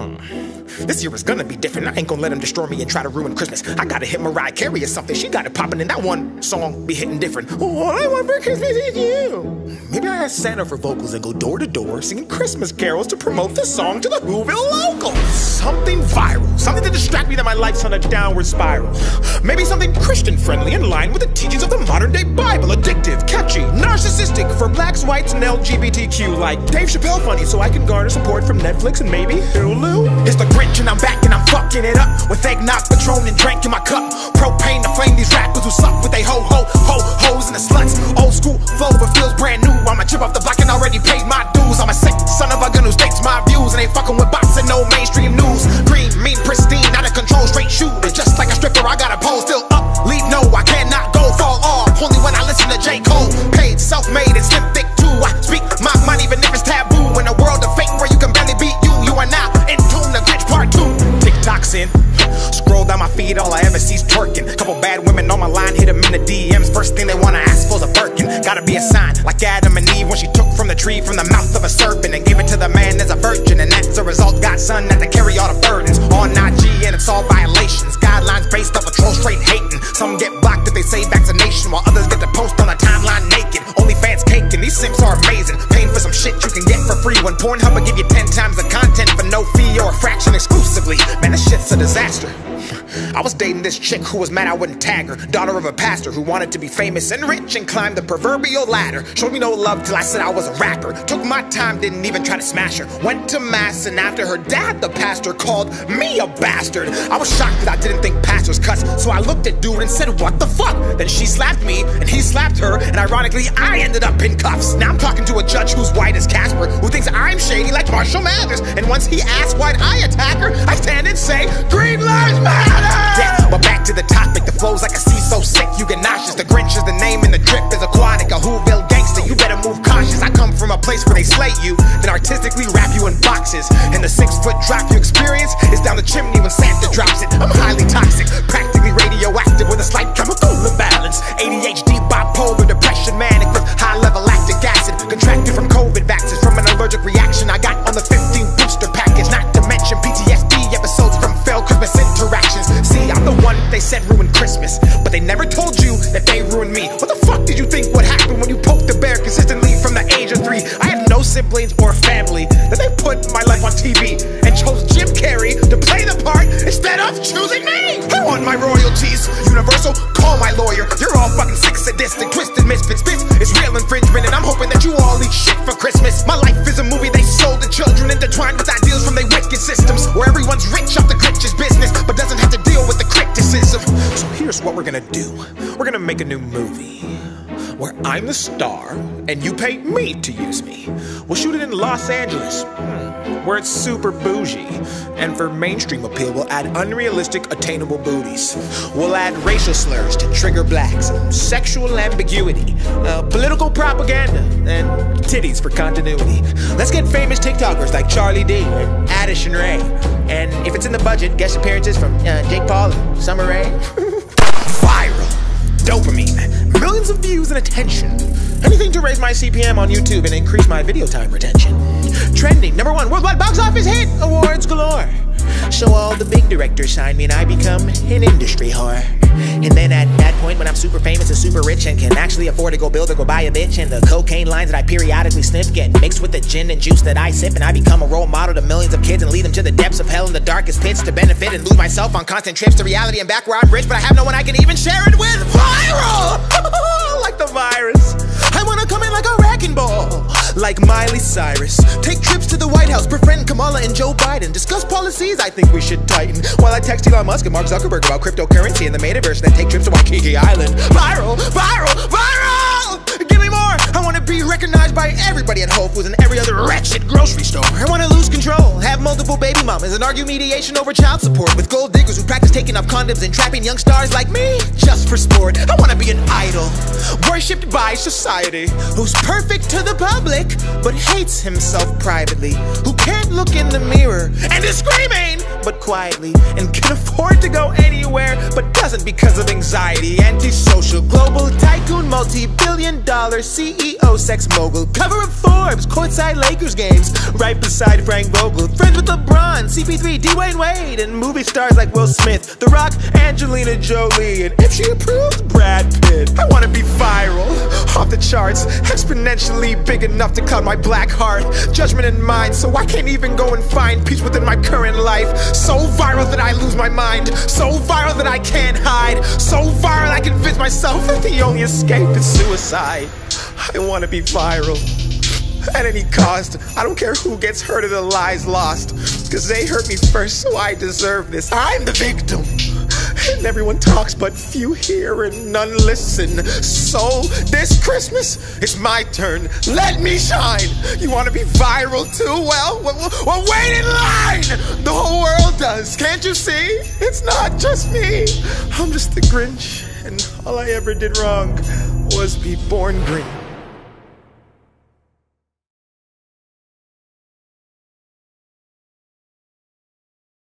This year is gonna be different. I ain't gonna let him destroy me and try to ruin Christmas. I gotta hit Mariah Carey or something. She got it popping in that one song be hitting different. All I want for Christmas is you. Maybe I ask Santa for vocals and go door to door singing Christmas carols to promote the song to the Whoville locals. Something viral, something to distract me that my life's on a downward spiral. Maybe something Christian friendly in line with the teachings of the modern day Bible. Addictive, catchy, narcissistic for blacks, whites, and LGBTQ. Like Dave Chappelle funny so I can garner support from Netflix and maybe Hulu. It's the Grinch and I'm back and I'm fucking it up with eggnog, Patron, and drink in my cup. Propane to flame these rappers who suck with they hoes and the sluts. Old school flow but feels brand new. I'm a chip off the block and already paid my dues. I'm a sick son of a gun who states my views and ain't fucking with bots and no mainstream news. Green, mean, pristine, out of control, straight shooter. Just like a stripper, I got a pole still up. Lead no, I cannot go fall off. Only when I listen to J. Cole. Paid, self-made, and slim thick too. I speak my mind even if it's taboo. In a world of fake where you can barely beat you, you are now in tune to Grinch Part 2. TikTok's in. Scroll down my feed, all I ever see's twerking. Couple bad women on my line, hit them in the DMs. First thing they wanna ask for's a Birkin. Gotta be a sign, like Adam and Eve when she took from the tree from the mouth of a serpent and gave it to the man as a virgin. And as a result, got son had to carry all the burdens on IG, and it's all violations. Guidelines based off a troll straight hating. Some get blocked if they say vaccination, while others get to post on a timeline naked. OnlyFans caking, these simps are amazing. Paying for some shit you can get for free when Pornhub will give you 10 times the content for no fee or a fraction exclusively. Man, this shit's a disaster. I was dating this chick who was mad I wouldn't tag her. Daughter of a pastor who wanted to be famous and rich and climb the proverbial ladder. Showed me no love till I said I was a rapper. Took my time, didn't even try to smash her. Went to mass and after her dad, the pastor, called me a bastard. I was shocked that I didn't think pastors cuss, so I looked at dude and said, what the fuck? Then she slapped me and he slapped her, and ironically I ended up in cuffs. Now I'm talking to a judge who's white as Casper, who thinks I'm shady like Marshall Mathers. And once he asks why'd I attack her, I stand and say, Green Lives Matter! Yeah, but back to the topic, the flow's like a sea so sick you get nauseous. The Grinch is the name and the drip is aquatic. A Whoville gangster, you better move cautious. I come from a place where they slay you, then artistically wrap you in boxes. And the 6-foot drop you experience is down the chimney when Santa drops it. I'm highly toxic, practically radioactive with a slight chemical imbalance. ADHD, bipolar, depression, manic with high-level lactic acid. Contracted from COVID vaccines from an allergic reaction I got on the 15 booster package. Not to mention PTSD episodes from failed Christmas interactions. See, I'm the one they said ruined Christmas, but they never told you that they ruined me. What the fuck did you think would happen when you poked the bear consistently from the age of 3? I had no siblings or family, that they put my life on TV and chose Jim Carrey to play the part instead of choosing me. I want my royalties. Universal, call my lawyer. You're all fucking sick, sadistic, twisted misfits. This is real infringement, and I'm hoping that you all eat shit for Christmas. My life is a movie they sold to children, intertwined with ideals from their wicked systems, where everyone's rich off the Grinch's business, but doesn't have to deal with the criticism. So here's what we're gonna do. We're gonna make a new movie where I'm the star and you pay me to use me. We'll shoot it in Los Angeles, where it's super bougie. And for mainstream appeal, we'll add unrealistic, attainable booties. We'll add racial slurs to trigger blacks, sexual ambiguity, political propaganda, and titties for continuity. Let's get famous TikTokers like Charlie D and Addison Rae. And if it's in the budget, guest appearances from Jake Paul and Summer Rae. Viral. Dopamine. Millions of views and attention. Anything to raise my CPM on YouTube and increase my video time retention. Trending, #1 worldwide box office hit, awards galore. So all the big directors sign me and I become an industry whore. And then at that point when I'm super famous and super rich and can actually afford to go build or go buy a bitch, and the cocaine lines that I periodically sniff get mixed with the gin and juice that I sip, and I become a role model to millions of kids and lead them to the depths of hell in the darkest pits to benefit and lose myself on constant trips to reality and back where I'm rich, but I have no one I can even share it with. Viral! Like the virus. I wanna come in like a wrecking ball, like Miley Cyrus. Take trips to the White House, befriend Kamala and Joe Biden. Discuss policies I think we should tighten, while I text Elon Musk and Mark Zuckerberg about cryptocurrency and the metaverse, and then take trips to Waikiki Island. Viral! Viral! Viral! Give me more! I wanna be recognized by everybody at Whole Foods and every other wretched grocery store. I wanna lose control, have multiple baby mamas, and argue mediation over child support with gold diggers who practice taking off condoms and trapping young stars like me just for sport. I wanna be an idol, worshipped by society, who's perfect to the public but hates himself privately, who can't look in the mirror and is screaming but quietly, and can afford to go anywhere but doesn't because of anxiety. Antisocial, global tycoon, multi-billion-dollar CEO, sex mogul, cover of Forbes, courtside Lakers games, right beside Frank Vogel. Friends with LeBron, CP3, Dwayne Wade, and movie stars like Will Smith, The Rock, Angelina Jolie, and if she approves, Brad Pitt. I wanna be viral, off the charts, exponentially big enough to cloud my black heart. Judgment in mind, so I can't even go and find peace within my current life. So viral that I lose my mind, so viral that I can't hide, so viral I convince myself that the only escape is suicide. I wanna be viral at any cost. I don't care who gets hurt or the lies lost, cause they hurt me first, so I deserve this. I'm the victim, and everyone talks but few hear and none listen. So this Christmas, it's my turn, let me shine. You wanna be viral too? Well, wait in line. The whole world does, can't you see? It's not just me. I'm just the Grinch, and all I ever did wrong was be born green.